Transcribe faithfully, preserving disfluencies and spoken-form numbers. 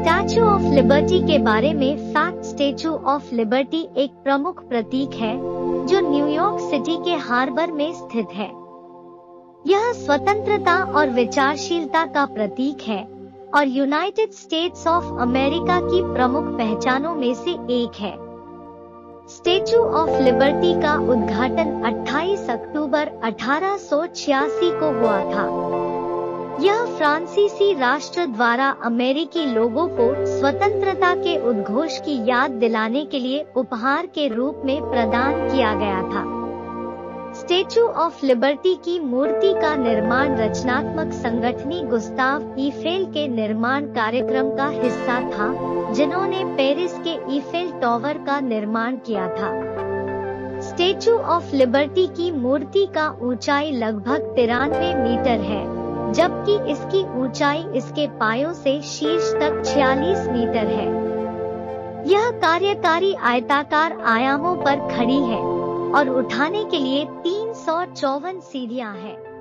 Statue of liberty के बारे में फैक्ट। स्टैचू ऑफ लिबर्टी एक प्रमुख प्रतीक है जो न्यूयॉर्क सिटी के हार्बर में स्थित है। यह स्वतंत्रता और विचारशीलता का प्रतीक है और यूनाइटेड स्टेट्स ऑफ अमेरिका की प्रमुख पहचानों में से एक है। स्टैचू ऑफ लिबर्टी का उद्घाटन अट्ठाईस अक्टूबर अठारह सौ छियासी को हुआ था। यह फ्रांसीसी राष्ट्र द्वारा अमेरिकी लोगों को स्वतंत्रता के उद्घोष की याद दिलाने के लिए उपहार के रूप में प्रदान किया गया था। स्टैचू ऑफ लिबर्टी की मूर्ति का निर्माण रचनात्मक संगठनी गुस्ताव ईफेल के निर्माण कार्यक्रम का हिस्सा था, जिन्होंने पेरिस के ईफेल टावर का निर्माण किया था। स्टैचू ऑफ लिबर्टी की मूर्ति का ऊंचाई लगभग तिरानवे मीटर है, जबकि इसकी ऊंचाई इसके पायों से शीर्ष तक छियालीस मीटर है। यह कार्यकारी आयताकार आयामों पर खड़ी है और उठाने के लिए तीन सौ चौवन सीढ़ियां हैं।